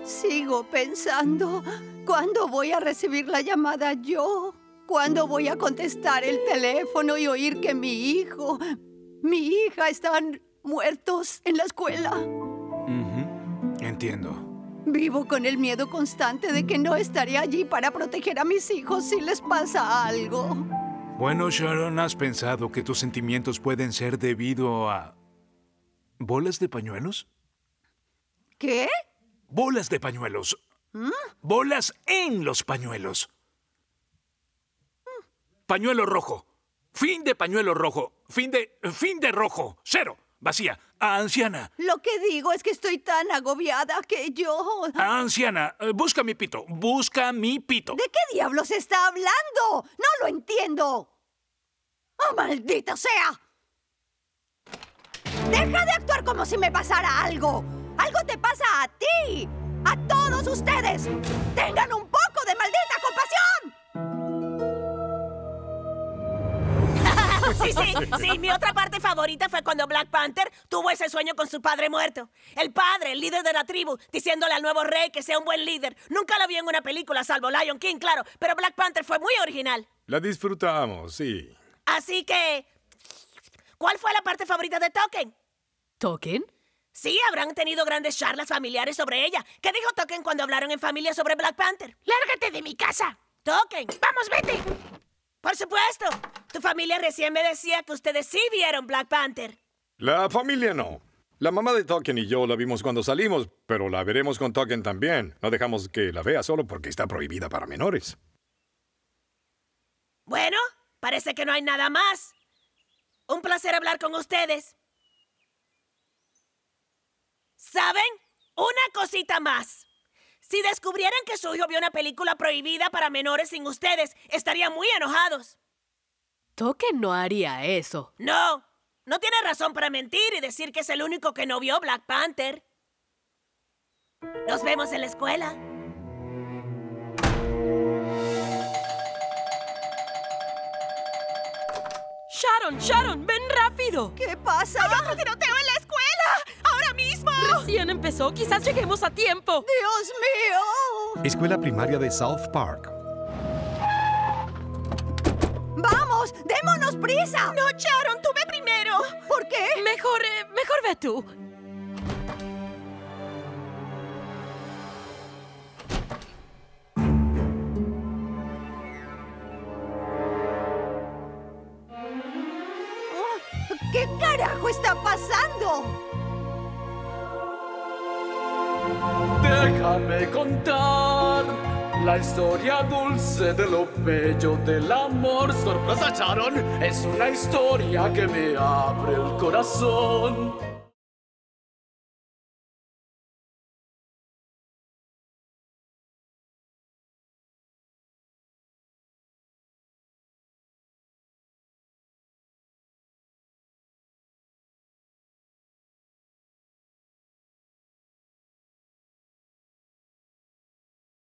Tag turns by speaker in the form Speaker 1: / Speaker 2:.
Speaker 1: Sigo pensando, ¿cuándo voy a recibir la llamada yo? ¿Cuándo voy a contestar el teléfono y oír que mi hija están muertos en la escuela?
Speaker 2: Entiendo.
Speaker 1: Vivo con el miedo constante de que no estaré allí para proteger a mis hijos si les pasa algo.
Speaker 2: Bueno, Sharon, ¿has pensado que tus sentimientos pueden ser debido a... bolas de pañuelos?
Speaker 1: ¿Qué?
Speaker 2: Bolas de pañuelos. Bolas en los pañuelos. Pañuelo rojo. Fin de pañuelo rojo. Fin de rojo. 0. Vacía. A anciana.
Speaker 1: Lo que digo es que estoy tan agobiada que yo...
Speaker 2: A anciana. Busca mi pito. Busca mi pito.
Speaker 1: ¿De qué diablos está hablando? ¡No lo entiendo! ¡Oh, maldito sea! ¡Deja de actuar como si me pasara algo! ¡Algo te pasa a ti! ¡A todos ustedes! ¡Tengan un poco de maldita compasión!
Speaker 3: Sí, mi otra parte favorita fue cuando Black Panther tuvo ese sueño con su padre muerto. El padre, el líder de la tribu, diciéndole al nuevo rey que sea un buen líder. Nunca lo vi en una película, salvo Lion King, claro, pero Black Panther fue muy original.
Speaker 4: La disfrutamos, sí.
Speaker 3: Así que... ¿cuál fue la parte favorita de Token?
Speaker 5: ¿Token?
Speaker 3: Sí, habrán tenido grandes charlas familiares sobre ella. ¿Qué dijo Token cuando hablaron en familia sobre Black Panther?
Speaker 5: ¡Lárgate de mi casa!
Speaker 3: Token,
Speaker 5: ¡Vamos, vete!
Speaker 3: por supuesto. Tu familia recién me decía que ustedes sí vieron Black Panther.
Speaker 4: La familia no. La mamá de Token y yo la vimos cuando salimos, pero la veremos con Token también. No dejamos que la vea solo porque está prohibida para menores.
Speaker 3: Bueno, parece que no hay nada más. Un placer hablar con ustedes. ¿Saben? Una cosita más. Si descubrieran que su hijo vio una película prohibida para menores sin ustedes, estarían muy enojados.
Speaker 5: Token no haría eso.
Speaker 3: No tiene razón para mentir y decir que es el único que no vio Black Panther. Nos vemos en la escuela.
Speaker 5: Sharon, ven rápido.
Speaker 1: ¿Qué pasa?
Speaker 3: ¡Hay otro tiroteo en la escuela! ¡Ahora mismo!
Speaker 5: Recién empezó, quizás lleguemos a tiempo.
Speaker 1: ¡Dios mío!
Speaker 6: Escuela Primaria de South Park.
Speaker 1: ¡Vamos! ¡Démonos prisa!
Speaker 3: ¡No, Sharon! ¡Tú ve primero!
Speaker 1: ¿Por qué?
Speaker 5: Mejor ve tú.
Speaker 1: ¿Qué carajo está pasando?
Speaker 7: Déjame contar la historia dulce de lo bello del amor. Sorpresa, Sharon, es una historia que me abre el corazón.